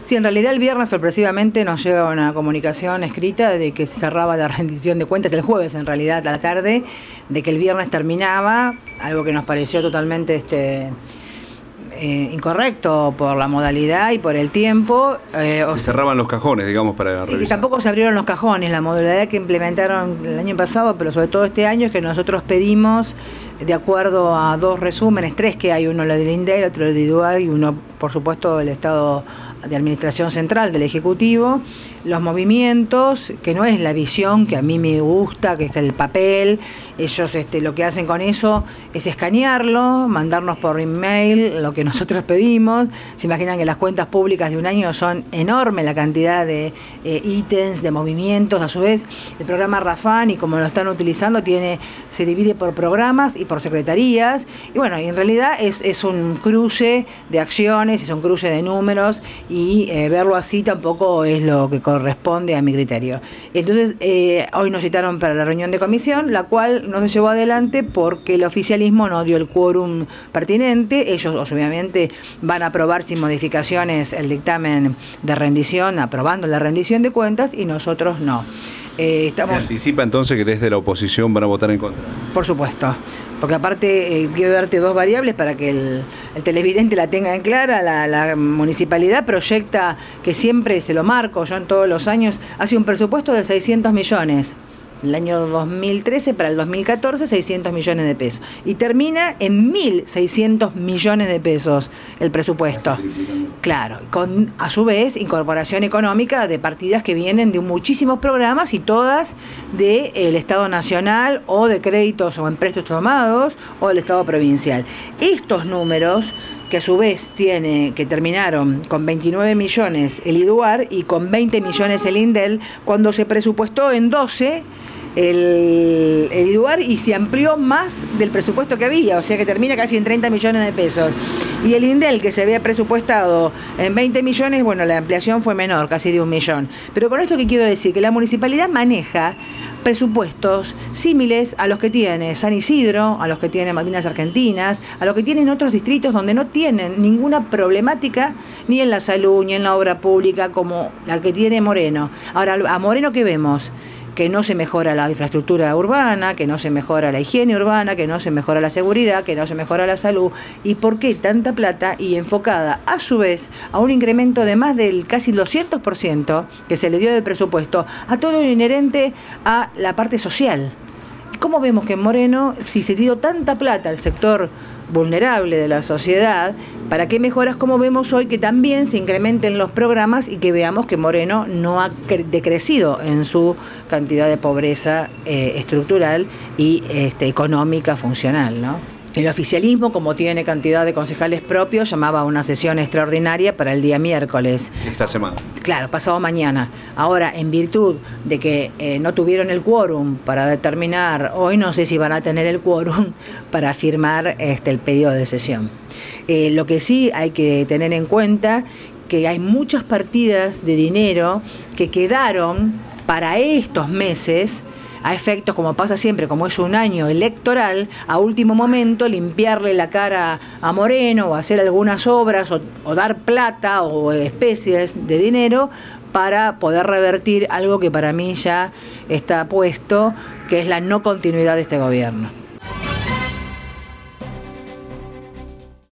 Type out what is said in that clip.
Sí, en realidad el viernes sorpresivamente nos llega una comunicación escrita de que se cerraba la rendición de cuentas el jueves, en realidad a la tarde, de que el viernes terminaba, algo que nos pareció totalmente incorrecto por la modalidad y por el tiempo. Se cerraban los cajones, digamos, para revisar. Y tampoco se abrieron los cajones. La modalidad que implementaron el año pasado, pero sobre todo este año, es que nosotros pedimos, de acuerdo a dos resúmenes, tres que hay, uno del INDEL, otro del individual y uno, por supuesto, del Estado de Administración Central del Ejecutivo, los movimientos, que no es la visión que a mí me gusta, que es el papel. Ellos lo que hacen con eso es escanearlo, mandarnos por email lo que nosotros pedimos. Se imaginan que las cuentas públicas de un año son enormes, la cantidad de ítems, de movimientos. A su vez, el programa Rafán, y como lo están utilizando, se divide por programas y por secretarías. Y bueno, en realidad es un cruce de acciones, es un cruce de números, y verlo así tampoco es lo que corresponde a mi criterio. Entonces, hoy nos citaron para la reunión de comisión, la cual no se llevó adelante porque el oficialismo no dio el quórum pertinente. Ellos obviamente van a aprobar sin modificaciones el dictamen de rendición, aprobando la rendición de cuentas, y nosotros no. ¿Se anticipa entonces que desde la oposición van a votar en contra? Por supuesto, porque aparte quiero darte dos variables para que el televidente la tenga en clara. La municipalidad proyecta, que siempre se lo marco yo en todos los años, hace un presupuesto de 600 millones. El año 2013 para el 2014, 600 millones de pesos. Y termina en 1.600 millones de pesos el presupuesto. Claro, con a su vez incorporación económica de partidas que vienen de muchísimos programas, y todas del Estado Nacional, o de créditos o empréstitos tomados, o del Estado provincial. Estos números, que a su vez terminaron con 29 millones el IDUAR y con 20 millones el INDEL, cuando se presupuestó en 12 el IDUAR, y se amplió más del presupuesto que había, o sea que termina casi en 30 millones de pesos. Y el INDEL, que se había presupuestado en 20 millones, bueno, la ampliación fue menor, casi de 1 millón. Pero con esto, ¿qué quiero decir? Que la municipalidad maneja presupuestos símiles a los que tiene San Isidro, a los que tiene Malvinas Argentinas, a los que tienen otros distritos donde no tienen ninguna problemática ni en la salud ni en la obra pública como la que tiene Moreno. Ahora, a Moreno, ¿qué vemos? Que no se mejora la infraestructura urbana, que no se mejora la higiene urbana, que no se mejora la seguridad, que no se mejora la salud. ¿Y por qué tanta plata y enfocada a su vez a un incremento de más del casi 200% que se le dio de presupuesto a todo lo inherente a la parte social? ¿Cómo vemos que en Moreno, si se dio tanta plata al sector vulnerable de la sociedad, para qué mejoras como vemos hoy que también se incrementen los programas, y que veamos que Moreno no ha decrecido en su cantidad de pobreza estructural y económica funcional, ¿no? El oficialismo, como tiene cantidad de concejales propios, llamaba a una sesión extraordinaria para el día miércoles. Esta semana. Claro, pasado mañana. Ahora, en virtud de que no tuvieron el quórum para determinar, hoy no sé si van a tener el quórum para firmar el pedido de sesión. Lo que sí hay que tener en cuenta, que hay muchas partidas de dinero que quedaron para estos meses, a efectos, como pasa siempre, como es un año electoral, a último momento limpiarle la cara a Moreno, o hacer algunas obras, o dar plata o especies de dinero para poder revertir algo que para mí ya está puesto, que es la no continuidad de este gobierno.